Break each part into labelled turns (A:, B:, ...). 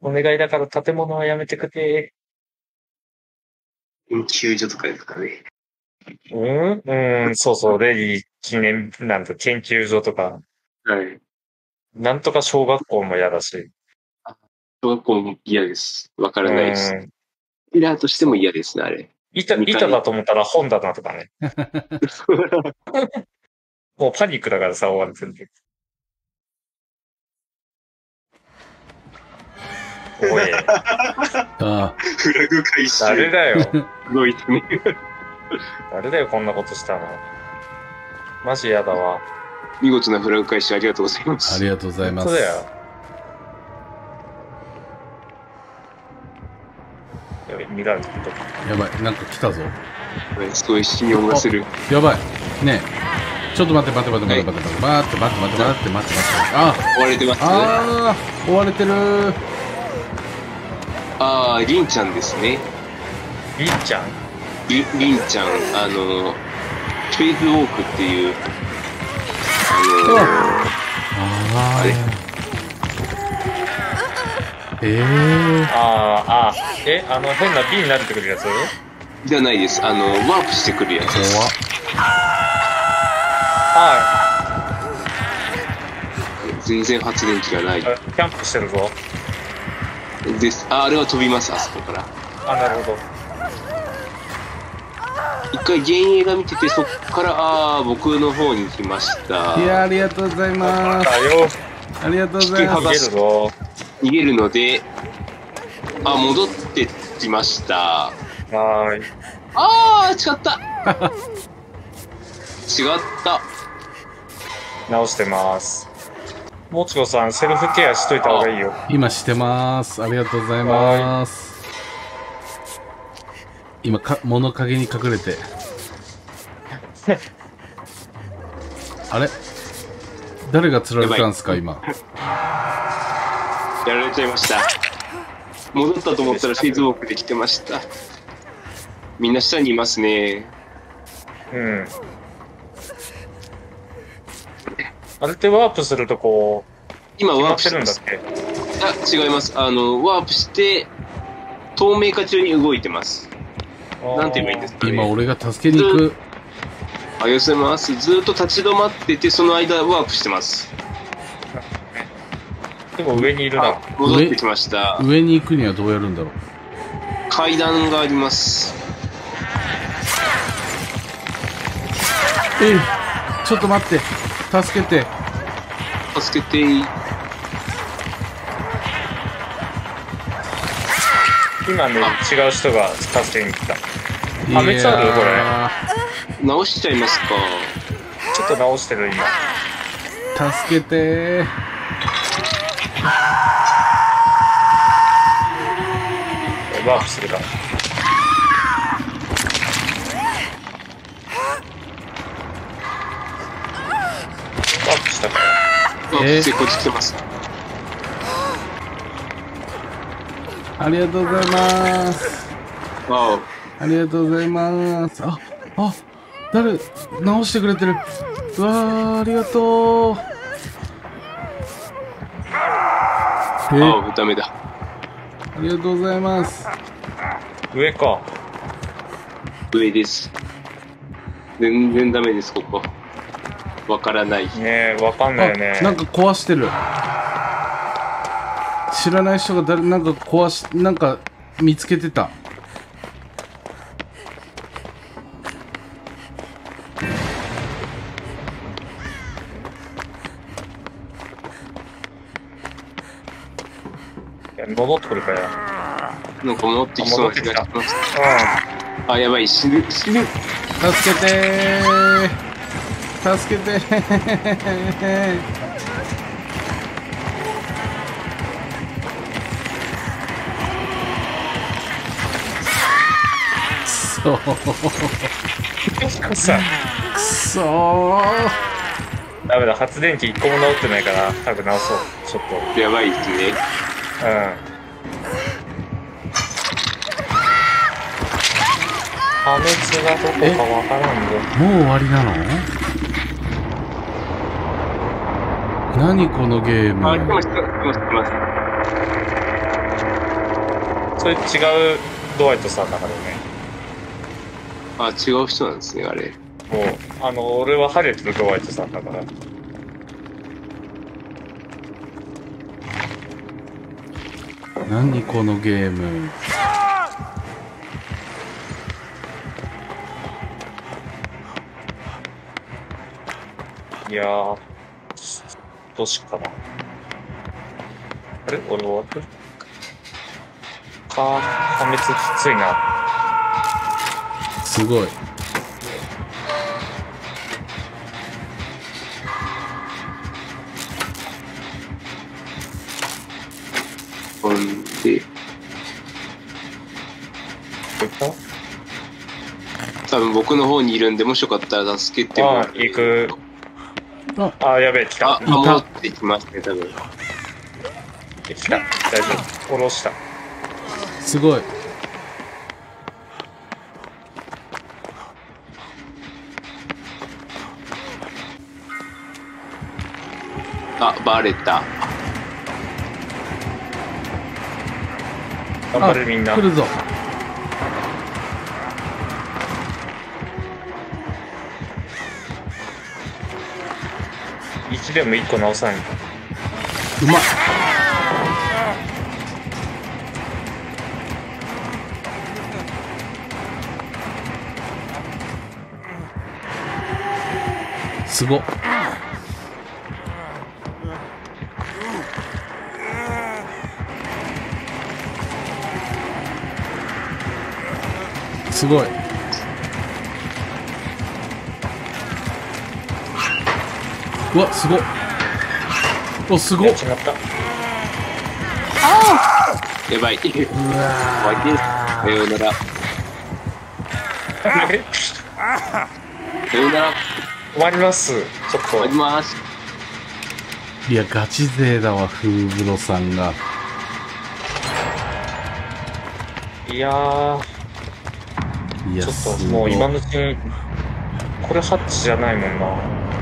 A: お願いだから建物はやめてくれ。
B: 研究所とかですかね。
A: そうそう、レディ記念、研究所とか、
B: はい。
A: なんとか小学校も嫌だし。
B: 小学校も嫌です。わか
A: う
B: らないです。
A: ん。
B: キラーとしても嫌ですね、あれ。
A: 板だと思ったら本棚とかね。もうパニックだからさ、終わる全然。おい、
C: あ
B: フラグ回収。
A: 誰だよ。
B: すごいですね。
A: 誰だよ、こんなことしたの。マジ嫌だわ。
B: 見事なフラグ回収ありがとうございま
C: あ
B: す。
C: りがとうございます。
A: 本当だよ。やべ、見られてると。
C: やばい、なんか来たぞ。
B: すごい信音がする。
C: やばい。ねえ。ちょっと待って。待って。あ
B: 追われてます。
C: あー、追われてる。
B: あー、リンちゃんですね。
A: りんちゃん
B: リンちゃん、フェイズウォークっていう、あれ
A: 変な B になってくるやつ
B: じゃないです。ワープしてくるやつです。
C: 怖っ。
B: 全然発電機がない。
A: キャンプしてるぞ。
B: です。あれは飛びます、あそこから。
A: なるほど。
B: 一回幻影が見てて、そっから僕の方に来ました。
C: いや、ありがとうございます。ありがとうございます。
A: 逃げるぞ。
B: 逃げるので、戻ってきました。
A: はーい。
B: 違った。違った。
A: 直してます。もちこさん、セルフケアしといた方がいいよ。
C: 今してます。ありがとうございます。今物陰に隠れて。あれ誰が釣られたんですか今。
B: やられちゃいました。戻ったと思ったらフェイズウォークできてました。みんな下にいますね。
A: あれってワープするとこう、
B: 今ワープ
A: してるんだっけ？
B: 違います。ワープして、透明化中に動いてます。なんて言えばいいんですかね。
C: 今俺が助けに行く。
B: ありがとうございます。ずっと立ち止まってて、その間ワープしてます。
A: でも上にいるな。
B: 戻ってきました。
C: 上に行くにはどうやるんだろう。
B: 階段があります。
C: ちょっと待って。助けて。
B: 助けて。
A: 今ね、違う人が助けに来た。破滅あるこれ。
B: 直しちゃいますか。
A: ちょっと直してる今。
C: 助けてー。
A: ワープするから。ワープしたから。
B: こっち来てます。
C: ありがとうございます。
B: わ
C: ありがとうございます。誰直してくれてる。うわー、ありがとう。
B: ダメだ。
C: ありがとうございます。
A: 上か。
B: 上です。全然ダメです、ここ。わからない。
A: ねえ、わかんないよね。
C: なんか壊してる。知らない人がなんかなんか見つけてた。
A: 戻ってくるからよ。
B: なんか戻ってきそうな気がします。やばい、死ぬ。
C: 助けてー。助けてー。
A: くそー。ダメだ、発電機一個も直ってないから、早く直そう。ちょっと。
B: やばいですね。
A: 破滅がどこかわからんぞ。
C: もう終わりなの？何このゲーム。
B: 来ました。
A: それ違うドワイトさんだからね。
B: あ、違う人なんですね、あれ。
A: もう、俺はハリウッドのドワイトさんだから。
C: 何このゲーム。
A: いやー、どうしよっかな。あれ俺終わってるか、破滅きついな。
C: すごい。
B: ほんで、多分僕の方にいるんで、もしよかったら助けてもらって。
A: 行く。あ、やべえ、来た。
B: 戻ってきますね、多分。
A: 来た。大丈夫。下ろした。
C: すごい。
B: あ、バレた。
A: 頑張れみんな。
C: 来るぞ。
A: 1でも1個直さないと。
C: うまっ。すごっ。すごい。うわ、すごっ。お、すごっ。
A: やっちまった。
B: やばい。終わりです。さようなら。さようなら。
A: 終わります。ちょっと。
B: 終わります。
C: いや、ガチ勢だわ、フーブロさんが。
A: いやー。
C: いや、
A: ちょっともう今のうちに、これハッチじゃないもんな。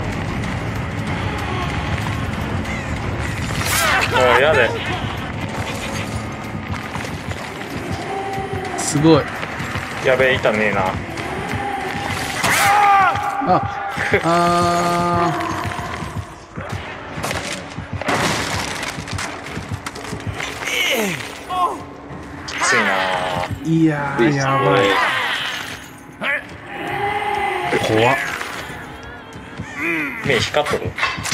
A: もうやで。
C: すごい。
A: やべえ、痛ねえな。きついなー。
C: いやー、やばい。怖っ。
A: 目光っとる。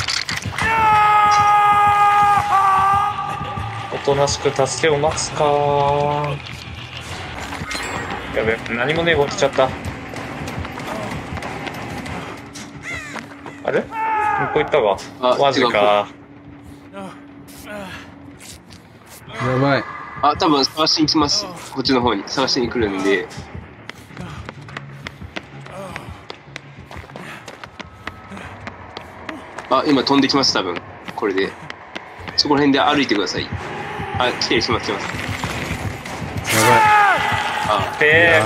A: おとなしく助けを待つかー。やべえ、何もねえ動きちゃった。あれ向こう行ったわ。マジか。
C: やばい。
B: あ、多分探しに来ます。こっちの方に探しに来るんで。あ、今飛んできます、多分。これで。そこら辺で歩いてください。あ、来てしまってます。
C: やばい。
B: あ、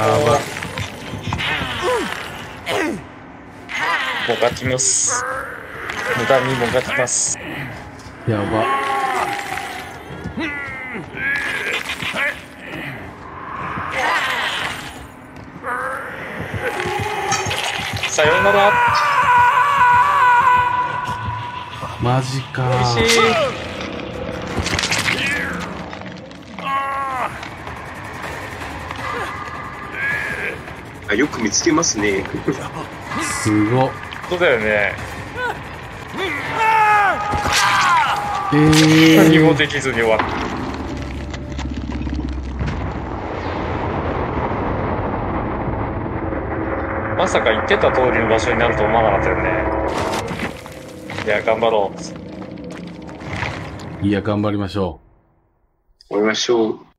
A: もがきます。無駄にもがきます。
C: やば。
A: さようなら。
C: マジかー。
A: 厳しい。
B: あ、よく見つけますね。
C: すごっ。
A: そうだよね。何もできずに終わった。まさか言ってた通りの場所になると思わなかったよね。いや、頑張ろう。
C: いや、頑張りましょう。
B: 終わりましょう。